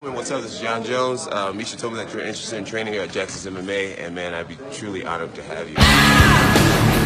What's up? This is John Jones. Misha told me that you're interested in training here at Jackson's MMA, and man, I'd be truly honored to have you.